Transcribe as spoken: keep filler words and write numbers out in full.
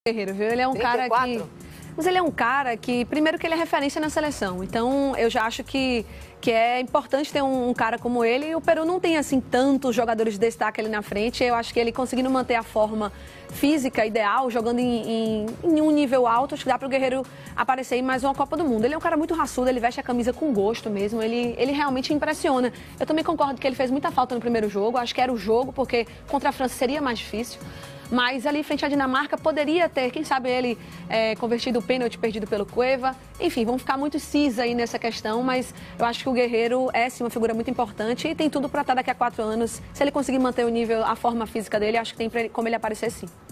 Guerreiro, viu? Ele é um cara que... Mas ele é um cara que, primeiro que ele é referência na seleção, então eu já acho que, que é importante ter um, um cara como ele, e o Peru não tem, assim, tantos jogadores de destaque ali na frente. Eu acho que ele conseguindo manter a forma física ideal, jogando em, em, em um nível alto, acho que dá para o Guerreiro aparecer em mais uma Copa do Mundo. Ele é um cara muito raçudo, ele veste a camisa com gosto mesmo, ele, ele realmente impressiona. Eu também concordo que ele fez muita falta no primeiro jogo, acho que era o jogo, porque contra a França seria mais difícil. Mas ali frente à Dinamarca poderia ter, quem sabe ele é, convertido o pênalti perdido pelo Cueva. Enfim, vão ficar muito cis aí nessa questão, mas eu acho que o Guerreiro é sim uma figura muito importante e tem tudo para estar daqui a quatro anos. Se ele conseguir manter o nível, a forma física dele, acho que tem pra ele, como ele aparecer sim.